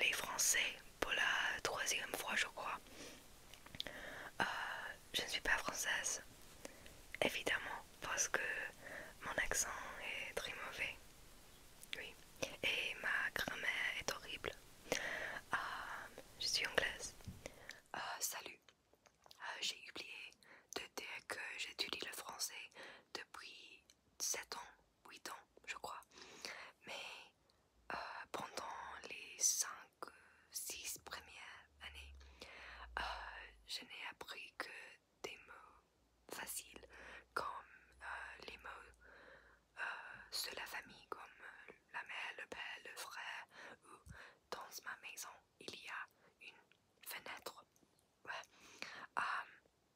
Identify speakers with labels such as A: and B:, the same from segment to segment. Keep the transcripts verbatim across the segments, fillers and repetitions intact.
A: parler français pour la troisième fois, je crois. Euh, je ne suis pas française, évidemment, parce que mon accent est très mauvais. Oui. Et ma grammaire est horrible. Euh, je suis anglaise. Euh, salut. Euh, j'ai oublié de dire que j'étudie le français depuis sept ans, huit ans, je crois. Mais euh, pendant les cinq six premières années, euh, je n'ai appris que des mots faciles comme euh, les mots euh, de la famille, comme euh, la mère, le père, le frère, ou dans ma maison il y a une fenêtre. Ouais. Euh,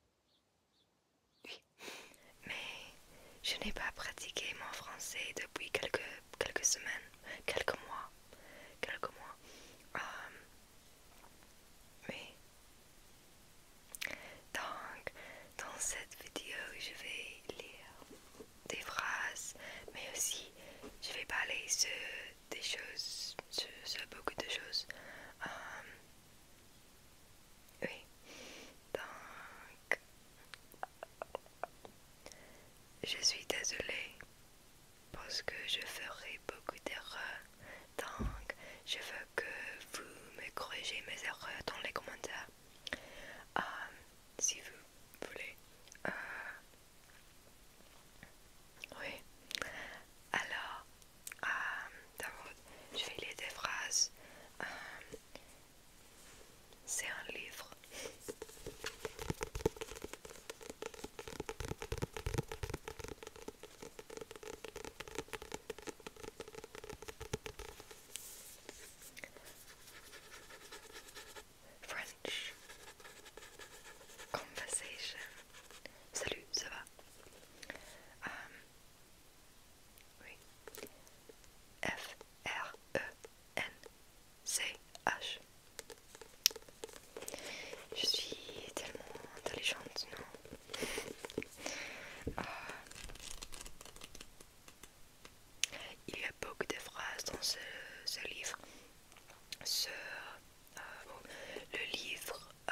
A: oui, mais je n'ai pas pratiqué mon français depuis quelques, quelques semaines, quelques mois, quelques mois. Euh, oui. Donc, dans cette vidéo, je vais lire des phrases, mais aussi je vais parler sur des choses, sur, sur beaucoup de choses. Euh, oui. Donc, je suis désolée parce que je ferai beaucoup d'erreurs. Donc, je veux que vous me corrigez mes erreurs dans les commentaires. Euh, si vous voulez. Euh, oui. Alors, euh, d'abord, je vais lire des phrases. Euh, c'est un livre. French Conversation. Salut, ça va? Euh, oui. F R E N C H. Je suis tellement intelligente, non? Euh, il y a beaucoup de phrases dans ce, ce livre. Ce, euh, bon, le livre, euh,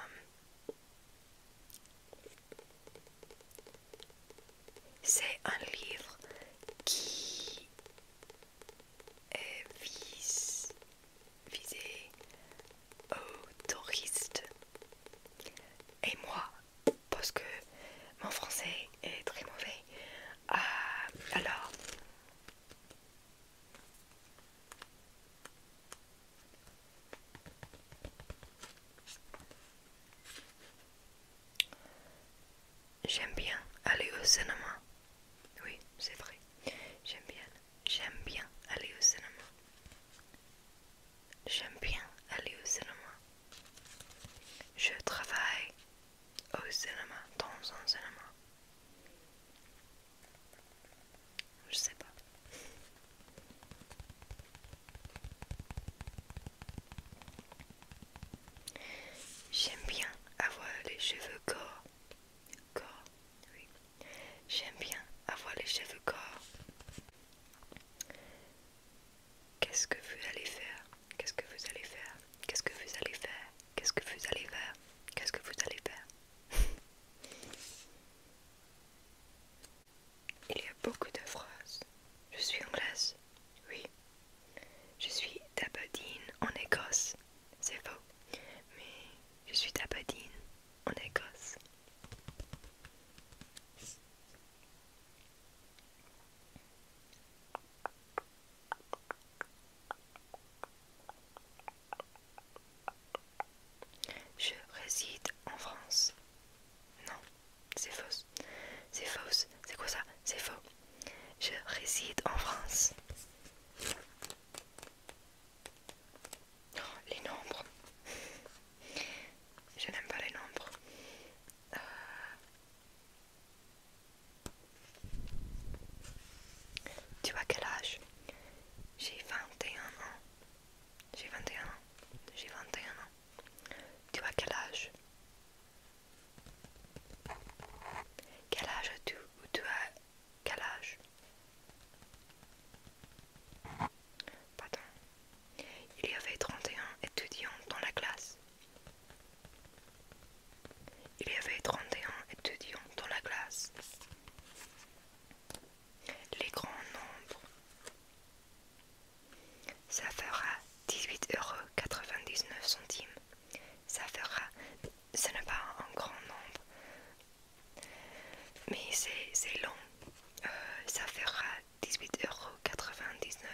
A: c'est un livre qui est vis, visé aux touristes. Et moi, parce que mon français est très mauvais, euh, alors j'aime bien aller au cinéma. Oui, c'est vrai. J'aime bien. J'aime bien aller au cinéma. J'aime bien aller au cinéma. Je travaille au cinéma, dans un cinéma. Je sais pas. J'aime bien avoir les cheveux courts. Courts, oui. J'aime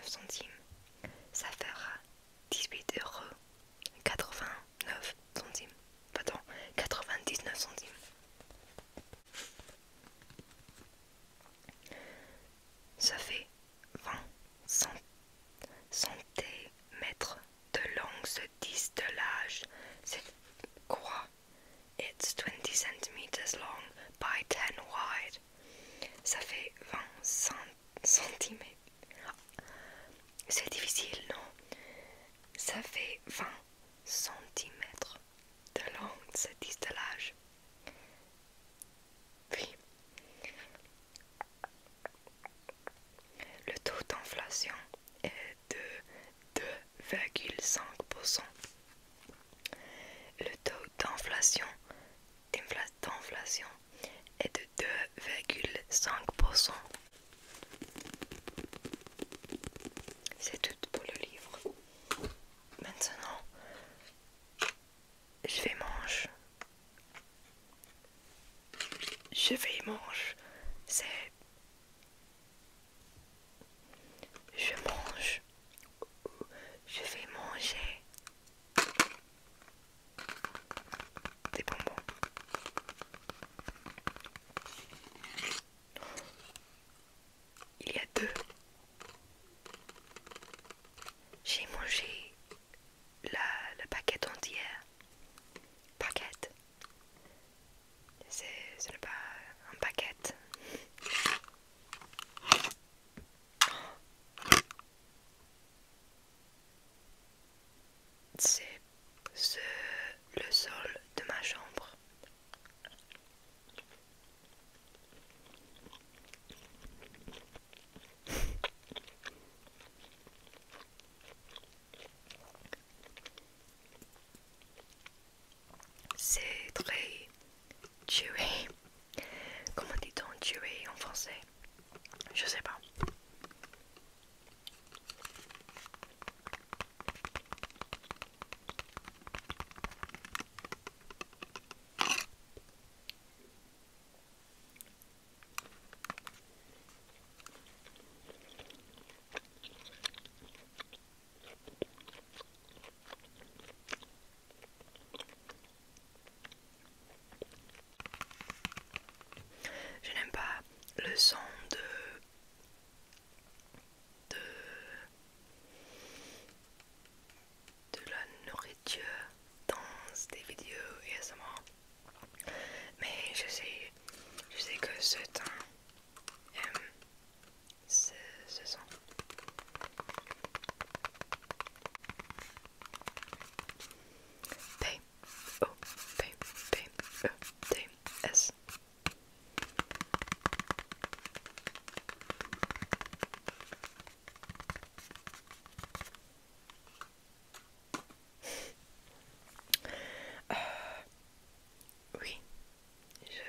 A: centimes. Ça fera dix-huit euros quatre-vingt-neuf centimes. Pardon, quatre-vingt-dix-neuf centimes. Ça fait vingt centimètres de long, ce disque de large. C'est quoi? It's twenty centimeters long by ten wide. Ça fait vingt centimètres. C'est difficile, non? Ça fait vingt centimètres de long, ce disque de large. Puis, le taux d'inflation est de deux virgule cinq pour cent. Le taux d'inflation d'inflation est de deux virgule cinq pour cent. C'est tout pour le livre. Maintenant, je vais manger. Je vais manger. C'est... Je mange. Je vais manger des bonbons. Il y a deux. J'ai mangé la, la paquette entière. Paquette. C'est, ce n'est pas un paquet. C'est ce, le sol de ma chambre. C'est très chewy. Comment dit-on chewy en français? Je sais pas. Je n'aime pas le son de, de, de la nourriture dans des vidéos A S M R. Mais je sais, je sais que certains aiment ce, ce son. P O P P E T S. Oui, je...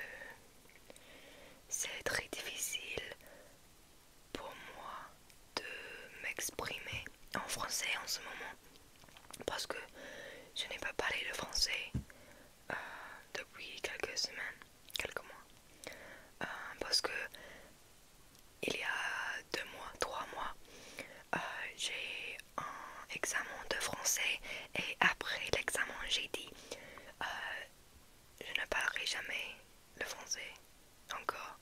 A: c'est très difficile pour moi de m'exprimer en français en ce moment parce que je n'ai pas parlé le français euh, depuis quelques semaines, quelques mois. Euh, parce que il y a deux mois, trois mois, euh, j'ai un examen de français et après l'examen j'ai dit euh, je ne parlerai jamais le français encore.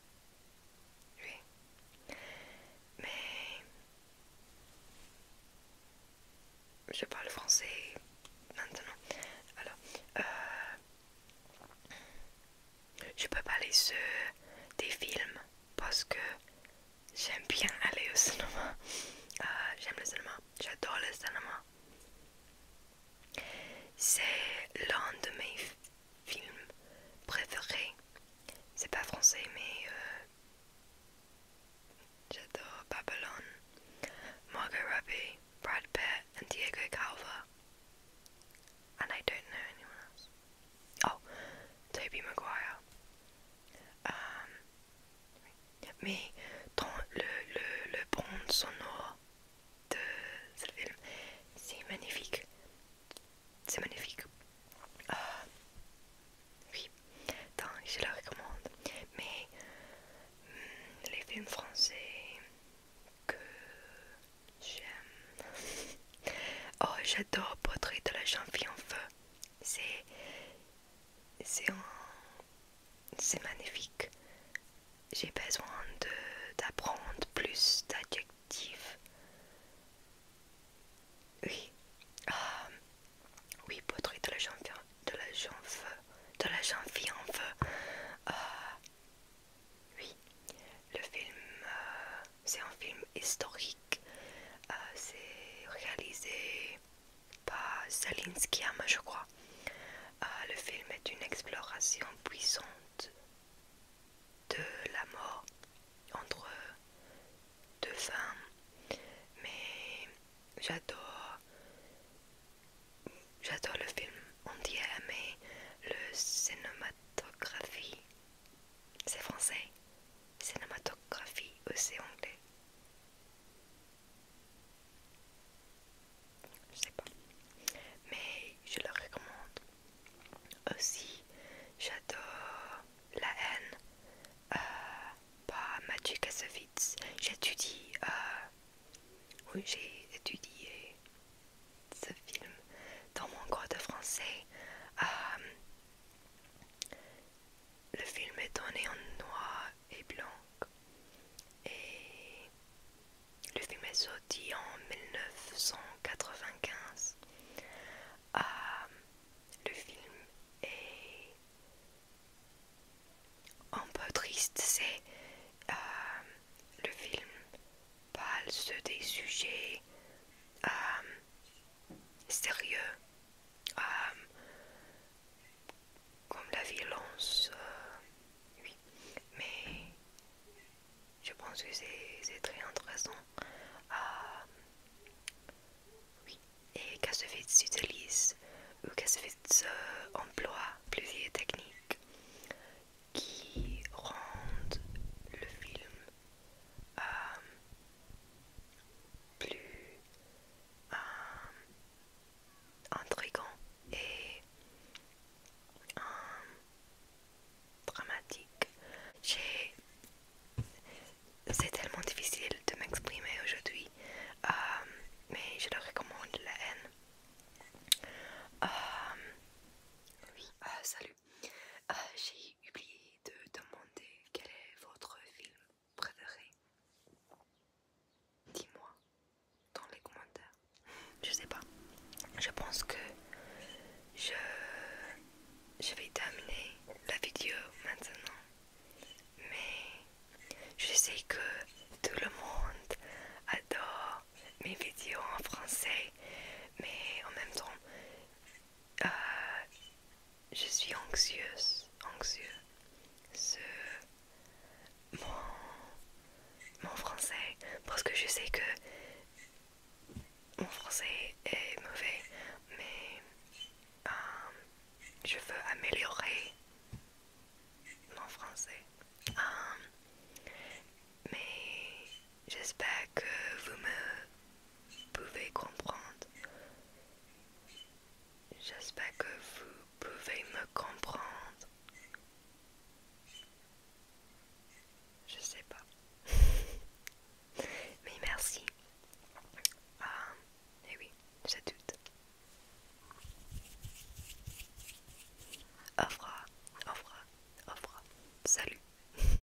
A: Oui. Mais je parle français maintenant. Alors, euh, je peux parler sur des films parce que j'aime bien aller au cinéma. Euh, j'aime le cinéma. J'adore le cinéma. C'est l'un de mes films préférés. C'est pas français, mais euh, j'adore Babylon, Margot Robbie, Brad Pitt, and Diego Calva. And I don't know anyone else. Oh, Tobey Maguire. Um, mais dans le, le j'adore Portrait de la jeune fille en feu. C'est c'est un- c'est magnifique. J'ai besoin de d'apprendre plus d'adjectifs. Oui, ah, oui, Portrait de la jeune fille, de la jeune feu, de la jeune fille en feu. Ah, oui, le film, euh, c'est un film historique. Euh, c'est réalisé par Céline Sciamma, je crois. Euh, le film est une exploration puissante de la mort entre deux femmes. Mais j'adore, j'adore le film entier, mais le cinématographie, c'est français. Cinématographie ou c'est anglais? Je sais pas. Mais je le recommande. Aussi, j'adore La haine euh, par Maciej Kassovitz. J'étudie, euh, oui, j'ai étudié ce film dans mon cours de français. Euh, le film est tourné en noir et blanc et le film est sorti en mille neuf cent quatre-vingt-quinze. Euh, le film est un peu triste, c'est euh, le film parle sur des sujets euh, sérieux, euh, comme la violence, euh, oui, mais je pense que c'est très intéressant. Euh, oui, et Kassovitz utilise, ou Kassovitz euh, emploie plusieurs techniques qui rendent le film euh, plus euh, intrigant et euh, dramatique. J'ai... C'est tellement difficile de m'exprimer aujourd'hui, euh, mais je le recommande, La haine. Euh, oui, euh, salut. Euh, j'ai oublié de demander quel est votre film préféré. Dis-moi dans les commentaires. Je sais pas. Je pense que je, je vais terminer la vidéo maintenant. Mais je sais que tout le monde adore mes vidéos en français. Mais en même temps, euh, je suis anxieuse, anxieux sur mon, mon français. Parce que je sais que mon français est mauvais. Mais euh, je veux améliorer mon français. Euh, mais j'espère que vous me pouvez comprendre. J'espère que